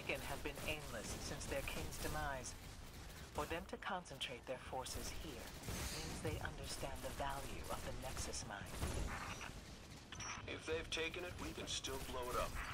Taken have been aimless since their king's demise. For them to concentrate their forces here means they understand the value of the Nexus mine. If they've taken it, we can still blow it up.